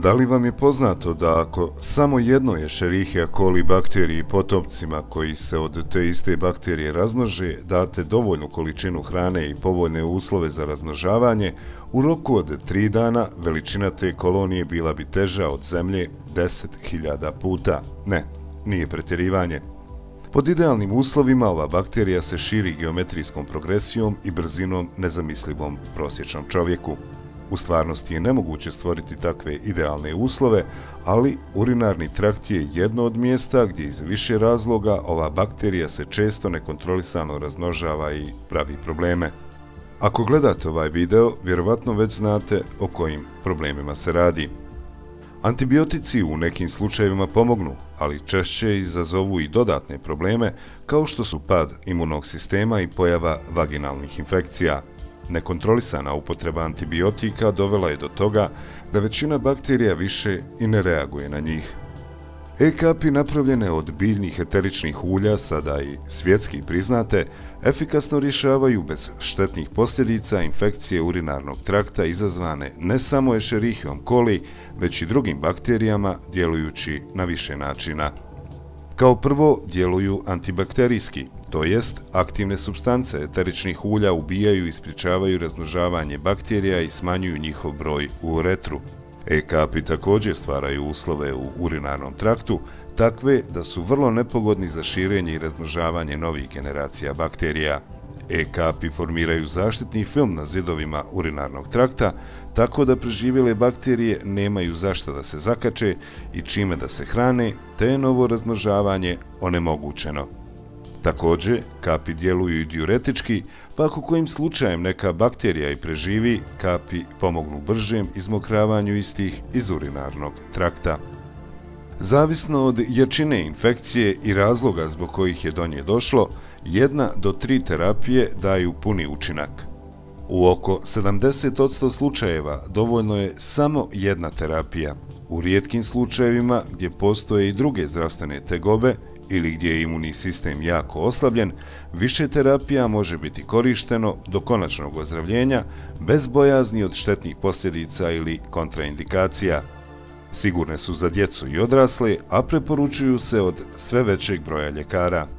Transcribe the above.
Da li vam je poznato da ako samo jednoj Escherichia coli bakteriji potomcima koji se od te iste bakterije razmnože date dovoljnu količinu hrane i povoljne uslove za razmnožavanje, u roku od 3 dana veličina te kolonije bila bi teža od Zemlje 10.000 puta? Ne, nije pretjerivanje. Pod idealnim uslovima ova bakterija se širi geometrijskom progresijom i brzinom nezamislivom prosječnom čovjeku. U stvarnosti je nemoguće stvoriti takve idealne uslove, ali urinarni trakt je jedno od mjesta gdje iz više razloga ova bakterija se često nekontrolisano razmnožava i pravi probleme. Ako gledate ovaj video, vjerovatno već znate o kojim problemima se radi. Antibiotici u nekim slučajevima pomognu, ali češće izazovu i dodatne probleme kao što su pad imunog sistema i pojava vaginalnih infekcija. Nekontrolisana upotreba antibiotika dovela je do toga da većina bakterija više i ne reaguje na njih. E-kapi napravljene od biljnih eteričnih ulja, sada i svjetski priznate, efikasno rješavaju bez štetnih posljedica infekcije urinarnog trakta izazvane ne samo Escherichiom coli, već i drugim bakterijama djelujući na više načina. Kao prvo djeluju antibakterijski, to jest aktivne supstance eteričnih ulja ubijaju i sprječavaju razmnožavanje bakterija i smanjuju njihov broj u uretru. E-kapi također stvaraju uslove u urinarnom traktu, takve da su vrlo nepogodni za širenje i razmnožavanje novih generacija bakterija. E-kapi formiraju zaštitni film na zidovima urinarnog trakta, tako da preživjele bakterije nemaju zašto da se zakače i čime da se hrane, te je novo razmnožavanje onemogućeno. Također, kapi djeluju i diuretički, pa ako kojim slučajem neka bakterija i preživi, kapi pomognu bržem izmokravanju istih iz urinarnog trakta. Zavisno od jačine infekcije i razloga zbog kojih je do nje došlo, 1 do 3 terapije daju puni učinak. U oko 70% slučajeva dovoljno je samo jedna terapija. U rijetkim slučajevima gdje postoje i druge zdravstvene tegobe ili gdje je imunni sistem jako oslabljen, više terapija može biti korišteno do konačnog ozdravljenja bez bojazni od štetnih posljedica ili kontraindikacija. Sigurne su za djecu i odrasle, a preporučuju se od sve većeg broja ljekara.